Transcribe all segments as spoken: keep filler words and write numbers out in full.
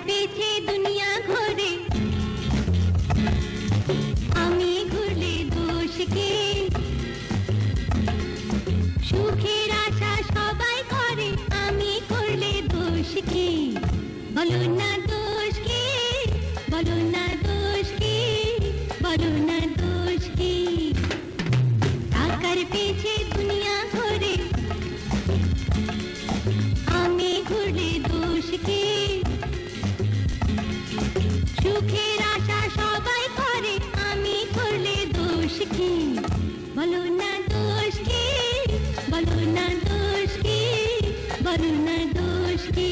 পেছে দুনিয়া ঘুরে, আমি ঘুরলে দোষ কি? সুখের আশা সবাই করে, আমি করলে দোষ কি? বলো না দোষ কি, বলো না দোষ কি, বলো না দোষ কি? টাকার পেছে দুনিয়া ঘুরে, আমি ঘুরলে দোষ কি? সুখের আশা সবাই করে, আমি করলে দোষ কি? বলো না দোষ কি, বলো না দোষ কি, বলো না দোষ কি?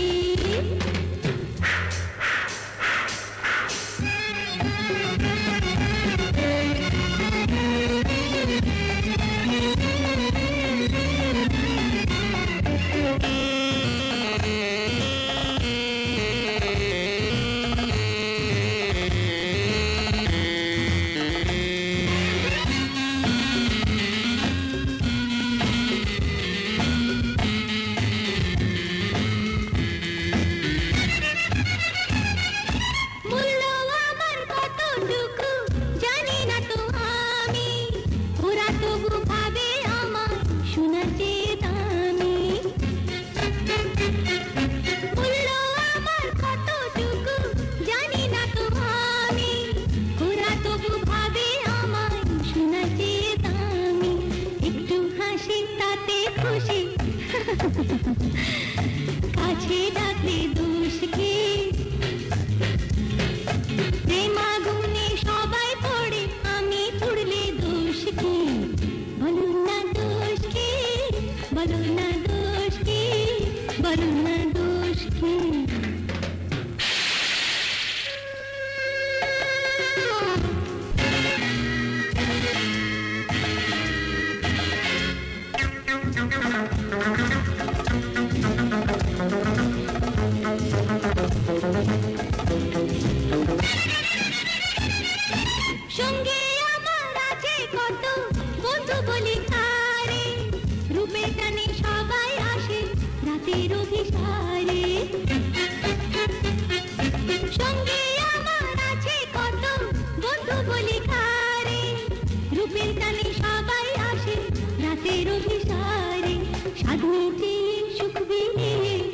কাছে ডাকলে দোষ কি? প্রেমাগুনে সবাই পড়ে, আমি পড়লে দোষ কি? বলো না দোষ কি, বলো না দোষ কি, বলো না দোষ কি? সঙ্গে আমার আছে কত বন্ধু বলি তারে, রূপের টানে সবাই আসে রাতের অভিসারে। সঙ্গে আমার আছে কত বন্ধু বলি তারে, রূপের টানে সবাই আসে রাতের অভিসারে। সাধুতে সুখ বিনে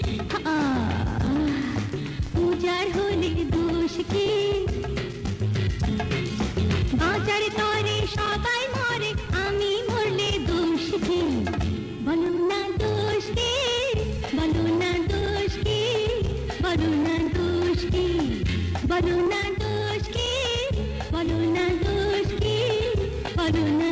পূজার হলে দোষ কি? বাঁচার তরে সবাই মরে, আমি মরলে দোষ কি? বলো না দোষ কি, বলো না দোষ কি, বলো না দোষ কি? বলো না দোষ কি, বলো না দোষ কি, বলো না